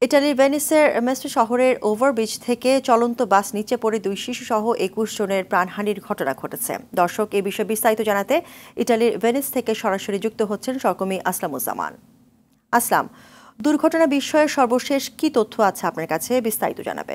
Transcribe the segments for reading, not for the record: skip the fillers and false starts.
ইটালির ভেনিসের মেস্ট্রে শহরের ওভারব্রিজ থেকে চলন্ত বাস নিচে পড়ে 2 শিশুসহ 21 জনের প্রাণহানির ঘটনা ঘটেছে। দর্শক, এই বিষয়ে বিস্তারিত জানাতে ইটালির ভেনিস থেকে সরাসরি যুক্ত হচ্ছেন সহকর্মী আসলামুজ্জামান। আসলাম, দুর্ঘটনা বিষয়ে সর্বশেষ কি তথ্য আছে আপনার কাছে, বিস্তারিত জানাবেন।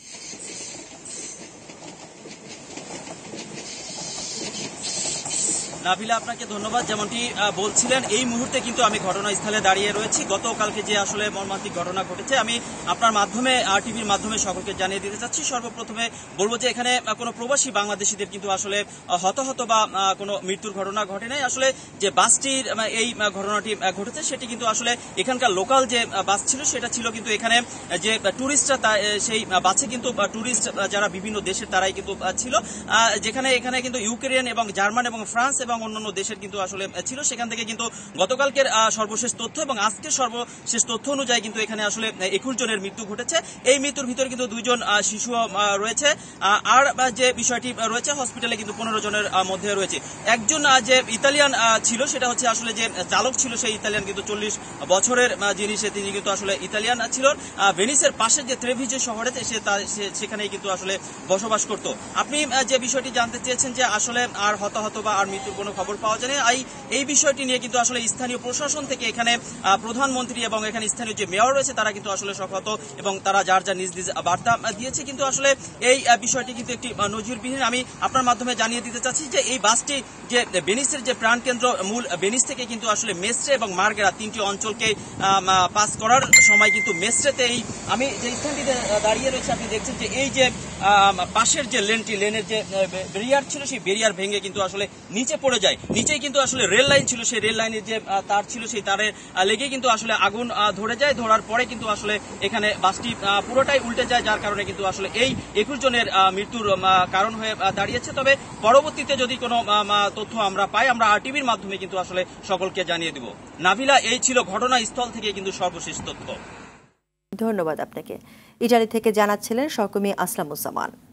নাবিলা, আপনাকে ধন্যবাদ। যেমনটি বলছিলেন, এই মুহূর্তে কিন্তু আমি ঘটনাস্থলে দাঁড়িয়ে রয়েছি। গতকালকে যে আসলে মর্মান্তিক ঘটনা ঘটেছে, আমি আপনার মাধ্যমে টিভির মাধ্যমে সকলকে জানিয়ে দিতে চাচ্ছি। সর্বপ্রথমে বলবো যে এখানে কোনো প্রবাসী বাংলাদেশিদের কিন্তু আসলে হতাহত বা কোনো মৃত্যুর ঘটনা ঘটে নাই। আসলে যে বাসটির এই ঘটনাটি ঘটেছে সেটি কিন্তু আসলে এখানকার লোকাল যে বাস ছিল সেটা ছিল, কিন্তু এখানে যে টুরিস্টরা সেই বাসে কিন্তু টুরিস্ট যারা বিভিন্ন দেশের তারাই কিন্তু ছিল, যেখানে এখানে কিন্তু ইউক্রেন এবং জার্মান এবং ফ্রান্স এবং অন্যান্য দেশের কিন্তু আসলে ছিল। সেখান থেকে কিন্তু গতকালকের সর্বশেষ তথ্য এবং আজকের সর্বশেষ তথ্য অনুযায়ী কিন্তু এখানে আসলে 21 জনের মৃত্যু ঘটেছে। এই মৃত্যুর ভিতরে কিন্তু 2 জন শিশু রয়েছে, আর যে বিষয়টি রয়েছে হসপিটালে কিন্তু 15 জনের মধ্যে রয়েছে। একজন যে ইতালিয়ান ছিল, সেটা হচ্ছে আসলে যে চালক ছিল সেই ইতালিয়ান, কিন্তু 40 বছরের যিনি তিনি কিন্তু আসলে ইতালিয়ান ছিল। ভেনিসের পাশে যে ত্রেভিজে শহরে সেখানেই কিন্তু আসলে বসবাস করত। আপনি যে বিষয়টি জানতে চেয়েছেন যে আসলে আর হতাহত বা আর মৃত্যুর কোনো খবর পাওয়া যায়নি, এই বিষয়টি নিয়ে কিন্তু আসলে স্থানীয় প্রশাসন থেকে এখানে প্রধানমন্ত্রী এবং এখানে স্থানীয় যে মেয়র রয়েছে তারা কিন্তু আসলে শোকাহত এবং তারা যার নিজ নিজ বার্তা দিয়েছে। কিন্তু আসলে এই বিষয়টি কিন্তু একটি নজিরবিহীন। আমি আপনার মাধ্যমে জানিয়ে দিতে চাচ্ছি যে এই বাসটি যে ভেনিসের যে প্রাণকেন্দ্র মূল ভেনিস থেকে কিন্তু আসলে মেস্ট্রে এবং মার্গেরা 3টি অঞ্চলকে পাস করার সময় কিন্তু মেস্ট্রেতে আমি যে স্থানটিতে দাঁড়িয়ে রয়েছে আপনি দেখছেন যে এই যে পাশের যে লেনের যে ব্যারিয়ার ছিল সেই ব্যারিয়ার ভেঙে কিন্তু আসলে নিচে পড়ে যায়। নিচেই কিন্তু আসলে রেল লাইন ছিল, সেই রেল লাইনের যে তার ছিল সেই তারের লেগে কিন্তু আসলে আগুন ধরে যায়। ধরার পরে কিন্তু আসলে এখানে বাসটি পুরোটাই উল্টে যায়, যার কারণে কিন্তু আসলে এই 21 জনের মৃত্যুর কারণ হয়ে দাঁড়িয়েছে। তবে পরবর্তীতে যদি কোনো তথ্য আমরা পাই, আমরা টিভির মাধ্যমে কিন্তু আসলে সকলকে জানিয়ে দিব। নাবিলা, এই ছিল ঘটনাস্থল থেকে কিন্তু সর্বশেষ তথ্য। ধন্যবাদ আপনাকে। ইটালি থেকে জানাচ্ছিলেন সহকর্মী আসলামুজ্জামান।